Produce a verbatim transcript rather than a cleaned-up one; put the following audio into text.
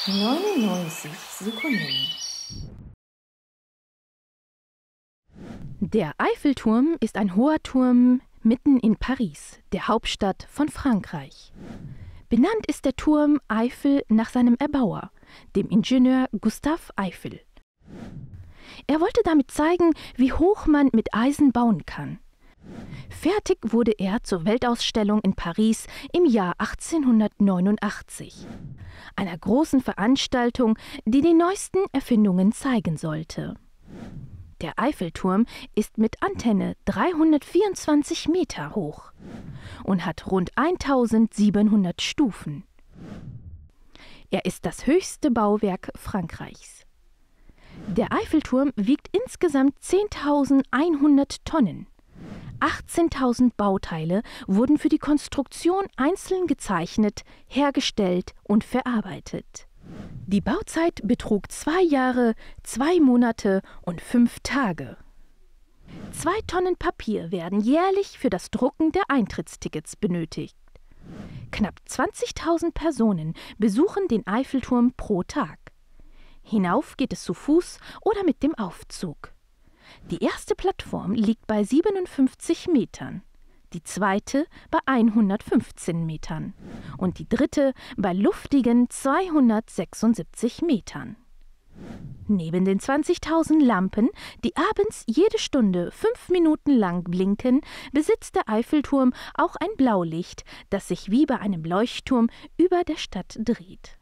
neunundneunzig Sekunden. Der Eiffelturm ist ein hoher Turm mitten in Paris, der Hauptstadt von Frankreich. Benannt ist der Turm Eiffel nach seinem Erbauer, dem Ingenieur Gustave Eiffel. Er wollte damit zeigen, wie hoch man mit Eisen bauen kann. Fertig wurde er zur Weltausstellung in Paris im Jahr achtzehnhundertneunundachtzig, einer großen Veranstaltung, die die neuesten Erfindungen zeigen sollte. Der Eiffelturm ist mit Antenne dreihundertvierundzwanzig Meter hoch und hat rund eintausendsiebenhundert Stufen. Er ist das höchste Bauwerk Frankreichs. Der Eiffelturm wiegt insgesamt zehntausendeinhundert Tonnen. achtzehntausend Bauteile wurden für die Konstruktion einzeln gezeichnet, hergestellt und verarbeitet. Die Bauzeit betrug zwei Jahre, zwei Monate und fünf Tage. Zwei Tonnen Papier werden jährlich für das Drucken der Eintrittstickets benötigt. Knapp zwanzigtausend Personen besuchen den Eiffelturm pro Tag. Hinauf geht es zu Fuß oder mit dem Aufzug. Die erste Plattform liegt bei siebenundfünfzig Metern, die zweite bei hundertfünfzehn Metern und die dritte bei luftigen zweihundertsechsundsiebzig Metern. Neben den zwanzigtausend Lampen, die abends jede Stunde fünf Minuten lang blinken, besitzt der Eiffelturm auch ein Blaulicht, das sich wie bei einem Leuchtturm über der Stadt dreht.